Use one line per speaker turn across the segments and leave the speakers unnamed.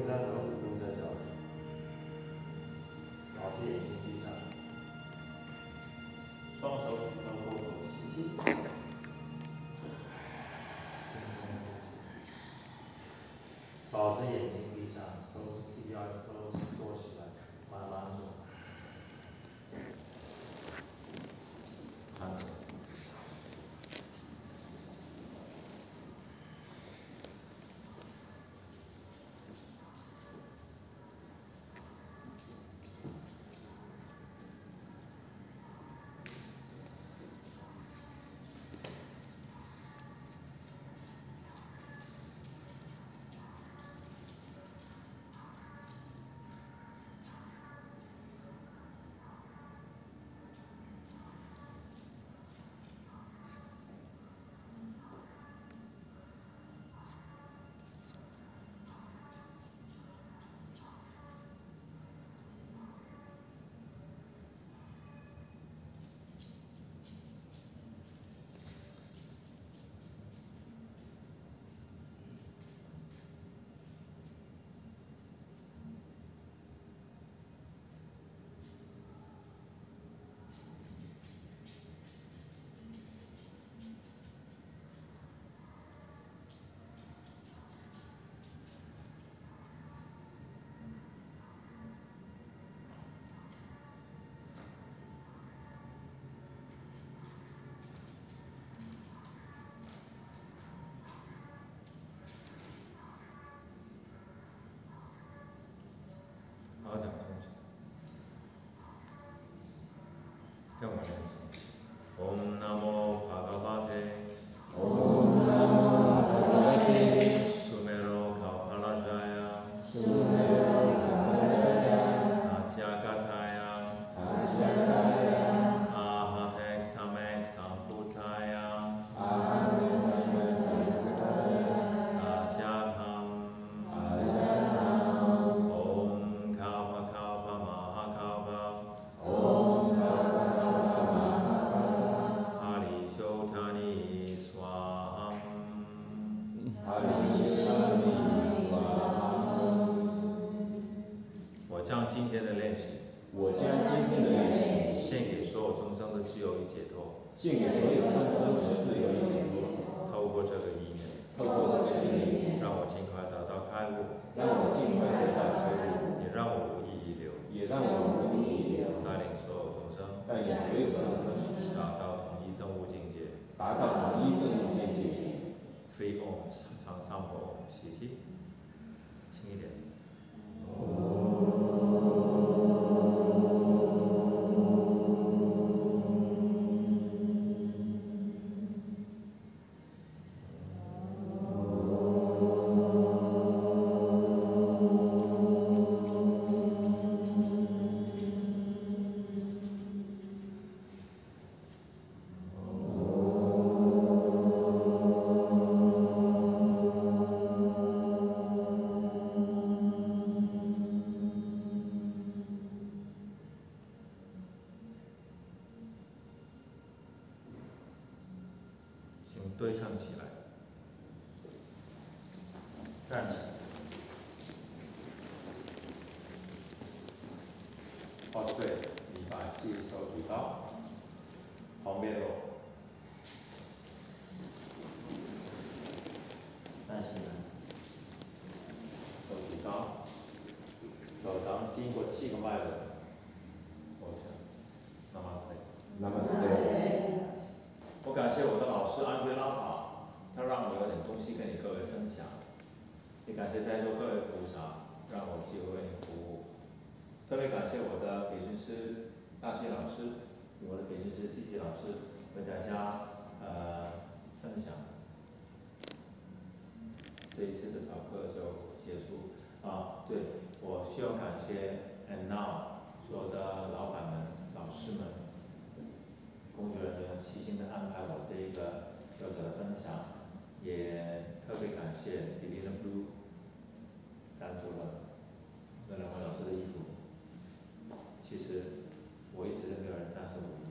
一下手，动一下脚，保持眼睛闭上，双手举高过头，吸气，保持眼睛闭上，都 keep your eyes closed， 坐起来，慢慢坐，看着。好讲东西，跟我们说，Om Namo Bhagavate，Om Namo Bhagavate， Sumero Kalpalajaya，Sumero Kalpalajaya，Ajagaya，Ahate Samek Samputaya， 我将今天的练习献给所有众生的自由与解脱，透过这个意念，让我尽快得到开悟，也让我无意遗留，带领所有众生达到统一正悟境界。Three Ohms， 唱三波 Om， 吸气，轻一点。对称起来，站起来，哦对，礼拜记手举高，旁边落，站起来，手举高，手掌经过7个脉轮，我想 ，Namaste。我感谢我的老师安觉拉法，他让我有点东西跟你各位分享。也感谢在座各位菩萨，让我机会为你服务。特别感谢我的培训师大西老师，我的培训师西西老师为大家分享。这一次的早课就结束啊，对，我需要感谢 And Now 所有的老板们、老师们。工作人员细心的安排我这一个小小的分享，也特别感谢 Divina Blue 赞助了这2位老师的衣服。其实我一直都没有人赞助我。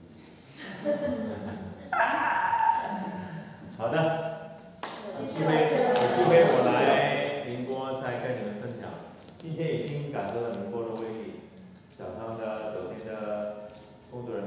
好的，有机会我来宁波再跟你们分享今天已经感受到宁波的威力，小仓的酒店的工作人